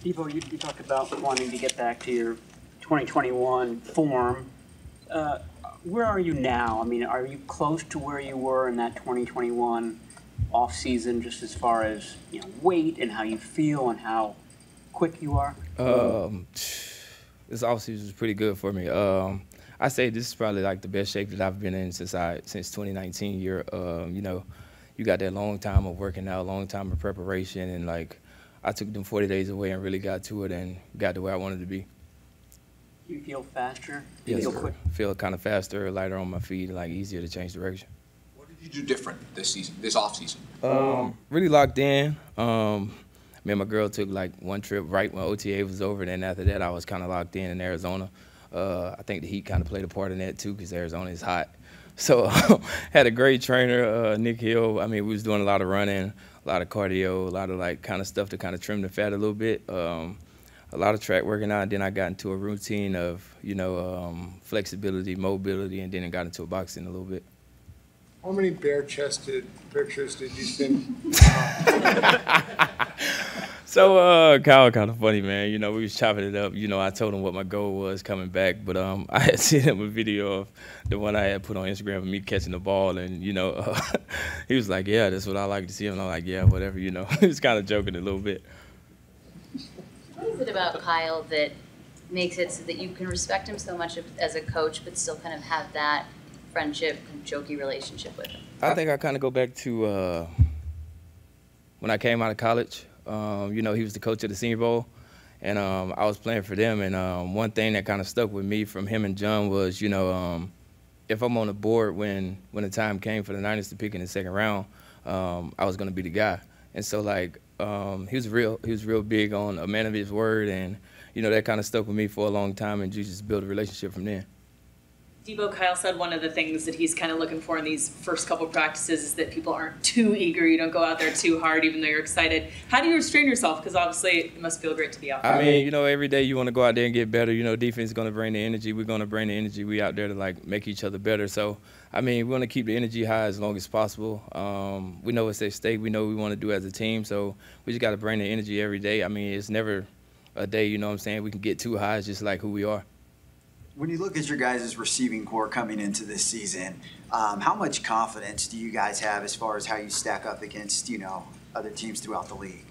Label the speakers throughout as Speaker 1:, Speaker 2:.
Speaker 1: Deebo, you talked about wanting to get back to your 2021 form. Where are you now? I mean, are you close to where you were in that 2021 offseason, just as far as weight and how you feel and how quick you are?
Speaker 2: This offseason was pretty good for me. I say this is probably like the best shape that I've been in since 2019 year. You got that long time of working out, long time of preparation, and like I took them 40 days away and really got to it and got to where I wanted to be.
Speaker 1: Do you feel faster?
Speaker 2: Yes,
Speaker 1: feel
Speaker 2: sir.
Speaker 1: quick?
Speaker 2: Feel kind of faster, lighter on my feet, like easier to change direction.
Speaker 3: What did you do different this season, this off season?
Speaker 2: Really locked in. Me and my girl took like one trip right when OTA was over, and then after that I was kind of locked in Arizona. I think the heat kind of played a part in that too, because Arizona is hot. So had a great trainer, Nick Hill. I mean, we was doing a lot of running, a lot of cardio, a lot of like kind of stuff to kind of trim the fat a little bit. A lot of track working out, and then I got into a routine of, flexibility, mobility, and then I got into boxing a little bit.
Speaker 4: How many bare-chested pictures did you send?
Speaker 2: So Kyle kind of funny, man. We was chopping it up. I told him what my goal was coming back, but I had seen him a video of the one I had put on Instagram of me catching the ball, and he was like, "Yeah, that's what I like to see." And I'm like, "Yeah, whatever." He was kind of joking a little bit.
Speaker 5: What is it about Kyle that makes it so that you can respect him so much as a coach, but still kind of have that friendship, kind of jokey relationship with him?
Speaker 2: I think I kind of go back to when I came out of college. He was the coach of the Senior Bowl, and I was playing for them. And one thing that kind of stuck with me from him and John was, if I'm on the board when the time came for the Niners to pick in the second round, I was going to be the guy. And so, like, he was real big on a man of his word, and that kind of stuck with me for a long time, and you just build a relationship from there.
Speaker 6: Deebo, Kyle said one of the things that he's kind of looking for in these first couple practices is that people aren't too eager. You don't go out there too hard, even though you're excited. How do you restrain yourself? Because obviously it must feel great to be out there.
Speaker 2: I mean, every day you want to go out there and get better. Defense is going to bring the energy. We're going to bring the energy. We out there to, like, make each other better. So, I mean, we want to keep the energy high as long as possible. We know it's at stake. We know what we want to do as a team. So we just got to bring the energy every day. I mean, it's never a day, we can get too high. It's just like who we are.
Speaker 7: When you look at your guys' receiving core coming into this season, how much confidence do you guys have as far as how you stack up against, other teams throughout the league?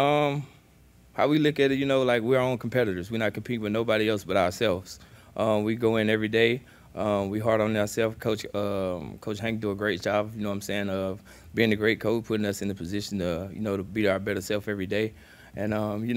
Speaker 2: How we look at it, like we're our own competitors. We're not competing with nobody else but ourselves. We go in every day. We hard on ourselves. Coach Hank do a great job, of being a great coach, putting us in the position to, to beat our better self every day. And,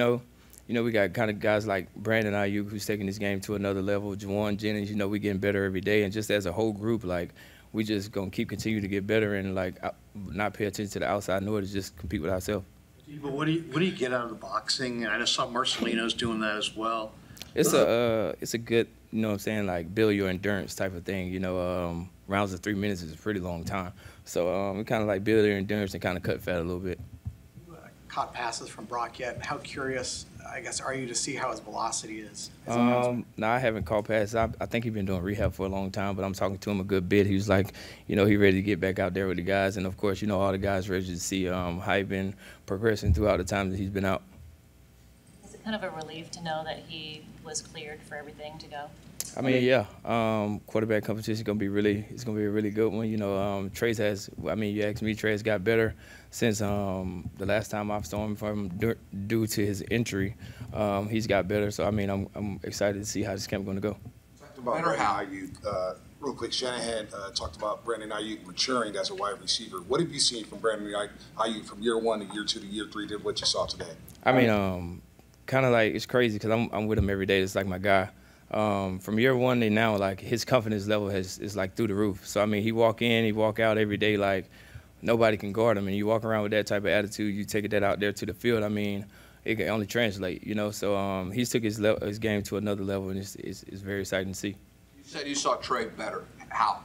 Speaker 2: we got kind of guys like Brandon Aiyuk, who's taking this game to another level. Juwan Jennings, we getting better every day. And just as a whole group, like, we just going to continue to get better and, like, not pay attention to the outside noise, just compete with ourselves.
Speaker 8: But what do you get out of the boxing? I know some Marcelino's doing that as well.
Speaker 2: It's a good, like, build your endurance type of thing. Rounds of 3 minutes is a pretty long time. So we kind of like build your endurance and kind of cut fat a little bit.
Speaker 9: Caught passes from Brock yet? How curious, I guess, are you to see how his velocity is?
Speaker 2: No, I haven't caught passes. I think he's been doing rehab for a long time, but I'm talking to him a good bit. He was like, he ready to get back out there with the guys. And, of course, all the guys ready to see how he's been progressing throughout the time that he's been out.
Speaker 10: Is it kind of a relief to know that he was cleared for everything to go?
Speaker 2: I mean, yeah. Quarterback competition is gonna be a really good one. Trace has. I mean, you asked me, Trace got better since the last time I've saw him from due to his injury. He's got better. So I mean, I'm excited to see how this camp gonna go.
Speaker 4: Talked about Brandon Aiyuk. Real quick, Shanahan talked about Brandon Aiyuk maturing as a wide receiver. What have you seen from Brandon Aiyuk from year 1 to year 2 to year 3? Did what you saw today?
Speaker 2: I mean, kind of like it's crazy because I'm with him every day. It's like my guy. From year 1 to now, like his confidence level is like through the roof. So I mean, he walk in, he walk out every day like nobody can guard him. And you walk around with that type of attitude, you take that out there to the field. I mean, it can only translate, So he's took his game to another level, and it's very exciting to see.
Speaker 3: You said you saw Trey better. How?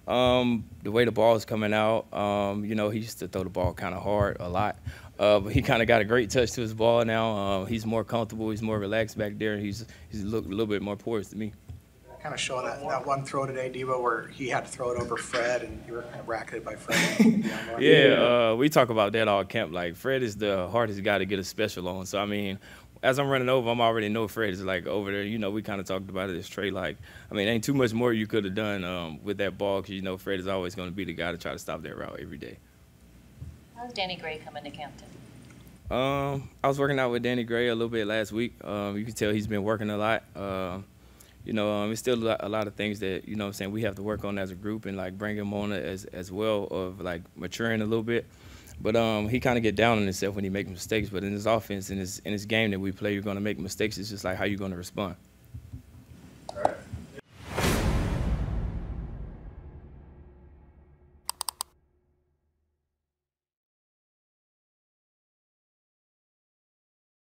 Speaker 2: The way the ball is coming out, he used to throw the ball kind of hard a lot. But he kind of got a great touch to his ball now. He's more comfortable. He's more relaxed back there. He's looked a little bit more poised to me.
Speaker 9: Kind of showing that one throw today, Deebo, where he had to throw it over Fred, and you were kind of bracketed by Fred.
Speaker 2: Yeah, we talk about that all camp. Like, Fred is the hardest guy to get a special on. So, I mean, as I'm running over, I'm already know Fred is like over there. You know, we kind of talked about it as Trey. Like, I mean, ain't too much more you could have done with that ball because, you know, Fred is always going to be the guy to try to stop that route every day.
Speaker 10: How's Danny Gray coming to Campton?
Speaker 2: I was working out with Danny Gray a little bit last week. You can tell he's been working a lot. You know, it's still a lot of things that, you know what I'm saying, we have to work on as a group and, like, bring him on as well of, like, maturing a little bit. But he kind of get down on himself when he makes mistakes. But in his offense, in his game that we play, you're going to make mistakes. It's just like how you're going to respond.